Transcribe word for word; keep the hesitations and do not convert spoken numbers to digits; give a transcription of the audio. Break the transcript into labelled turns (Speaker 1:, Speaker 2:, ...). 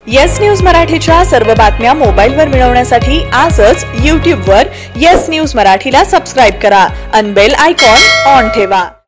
Speaker 1: Yes news मराठीच्या सर्व बातम्या मोबाईलवर मिळवण्यासाठी आजच यूट्यूबवर येस न्यूज मराठीला सबस्क्राइब करा आणि बेल आयकॉन ऑन ठेवा।